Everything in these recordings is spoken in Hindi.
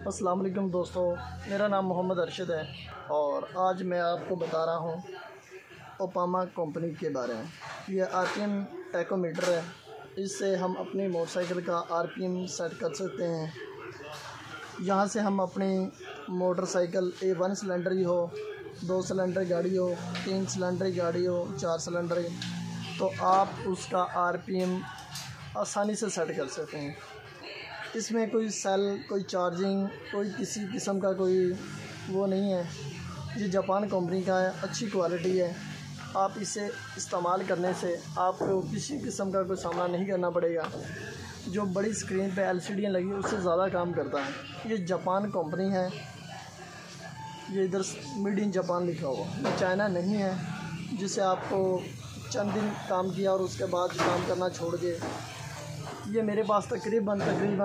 अस्सलाम वालेकुम दोस्तों, मेरा नाम मोहम्मद अरशद है और आज मैं आपको बता रहा हूँ ओपामा कंपनी के बारे में। ये आरपीएम टैकोमीटर है। इससे हम अपनी मोटरसाइकिल का आरपीएम सेट कर सकते हैं। यहाँ से हम अपनी मोटरसाइकिल 1 सिलेंडर ही हो, 2 सिलेंडर गाड़ी हो, 3 सिलेंडर गाड़ी हो, 4 सिलेंडर, तो आप उसका आरपीएम आसानी से सेट कर सकते हैं। इसमें कोई सेल, कोई चार्जिंग, कोई किसी किस्म का कोई वो नहीं है। ये जापान कंपनी का है, अच्छी क्वालिटी है। आप इसे इस्तेमाल करने से आपको किसी किस्म का कोई सामना नहीं करना पड़ेगा। जो बड़ी स्क्रीन पे एलसीडी लगी उससे ज़्यादा काम करता है। ये जापान कंपनी है, ये इधर मेड इन जापान लिखा हुआ, ये चाइना नहीं है जिसे आपको चंद दिन काम किया और उसके बाद काम करना छोड़ के। ये मेरे पास तकरीबन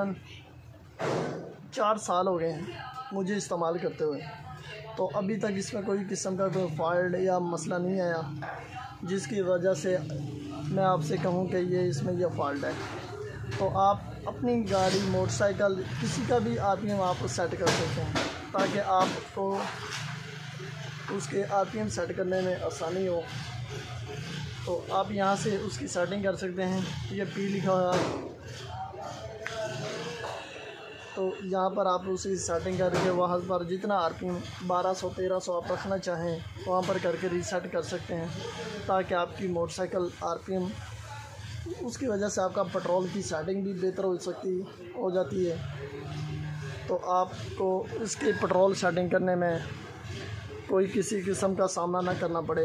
4 साल हो गए हैं मुझे इस्तेमाल करते हुए, तो अभी तक इसमें कोई किस्म का कोई फॉल्ट या मसला नहीं आया जिसकी वजह से मैं आपसे कहूँ कि ये इसमें यह फॉल्ट है। तो आप अपनी गाड़ी, मोटरसाइकिल, किसी का भी आरपीएम आप सेट कर सकते हैं ताकि आपको उसके आरपीएम सेट करने में आसानी हो। तो आप यहाँ से उसकी सेटिंग कर सकते हैं। ये पी लिखा हुआ है, तो यहाँ पर आप उसकी सेटिंग करके वहाँ पर जितना आरपीएम 1200-1300 आप रखना चाहें वहाँ पर करके रीसेट कर सकते हैं ताकि आपकी मोटरसाइकिल आरपीएम, उसकी वजह से आपका पेट्रोल की सेटिंग भी बेहतर हो जाती है। तो आपको इसकी पेट्रोल सेटिंग करने में कोई किसी किस्म का सामना ना करना पड़े।